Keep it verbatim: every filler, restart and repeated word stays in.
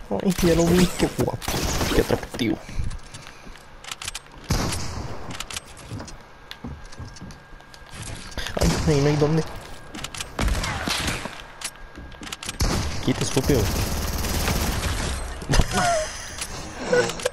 Ay, ya lo vi, qué guapo, qué atractivo. Ay, ahí no hay dónde. Quita, estúpido.